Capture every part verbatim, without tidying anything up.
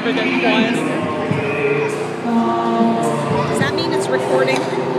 perfect and quiet. Does that mean it's recording?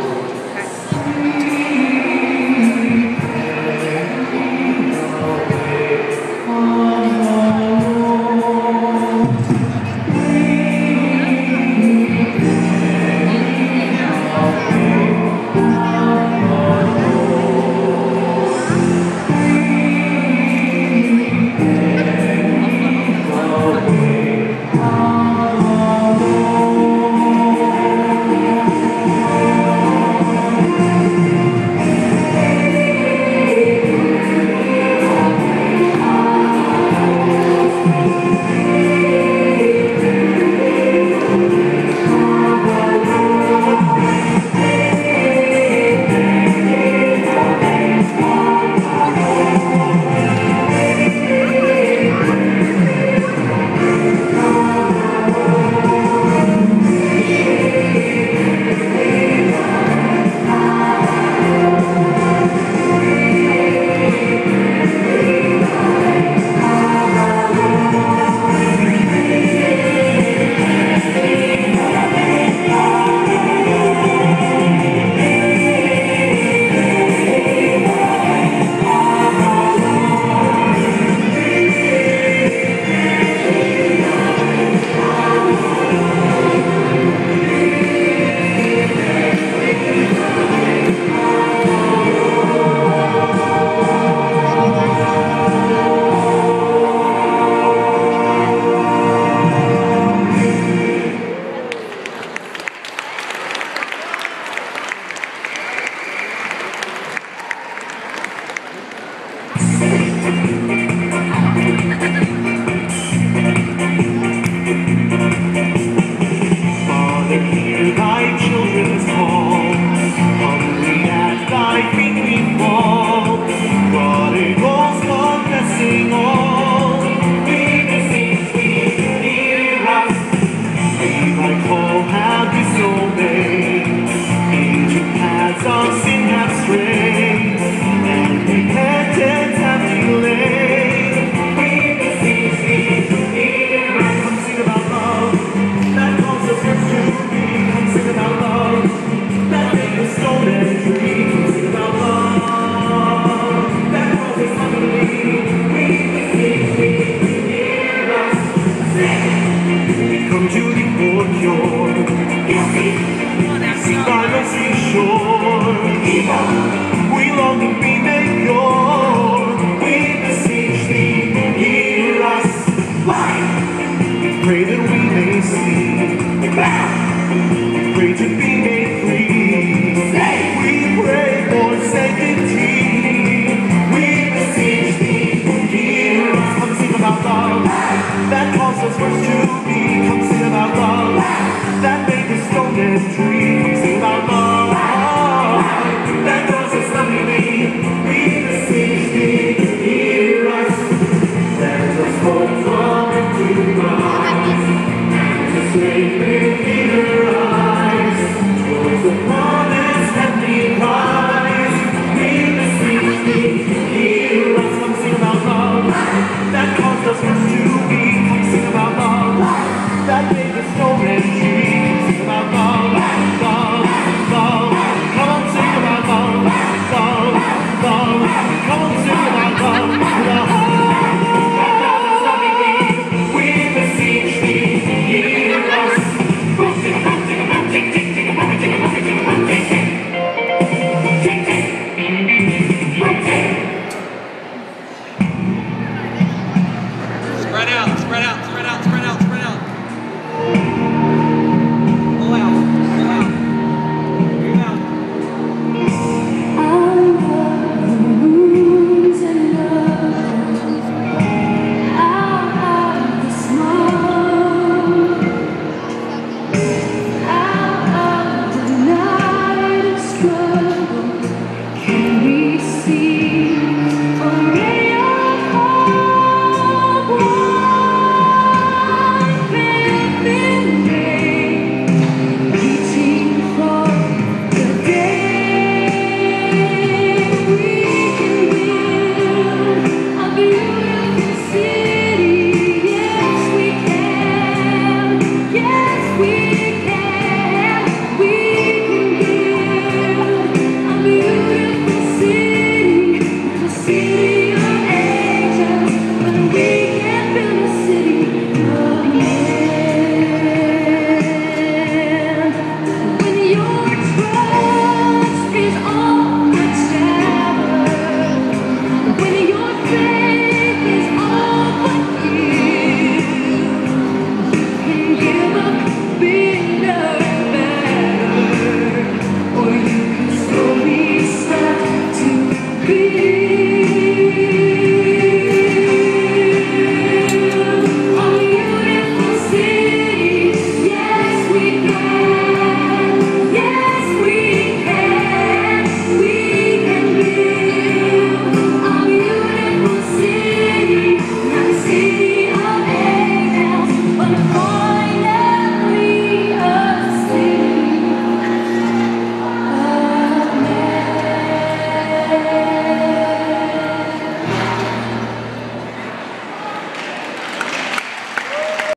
Father, hear thy children's call. Humbly at thy feet we fall. Prodigals confessing all. We beseech thee, hear us. We thy call have disobeyed. Into paths of sin have strayed. And repentance have delayed. We beseech thee, hear us. Come sing about love. That calls us first to be. Come sing about love. That made the stone and tree. Come sing about love. That calls us humbly. We beseech thee, hear us. We come to thee for cure. See thy mercy shore. We long to be made pure. We beseech thee, hear us. We pray that we may see. We pray to be made free. We pray for sanctity. We beseech thee, hear us. Come sing about love that calls us first to be. Come sing about love that made the stone and tree. Come sing about love that calls us lovingly. We beseech thee, hear us. Let us hold from into rise. Straight with eager eyes towards the promised heavenly prize. We beseech thee, hear us. Come sing about love that caused us first to be. Come sing about love that made the stone and tree. Come sing about love, love, love. Come on, sing about love, love, love. Come on, sing about love, love. We beseech thee, hear us. Spread out, spread out.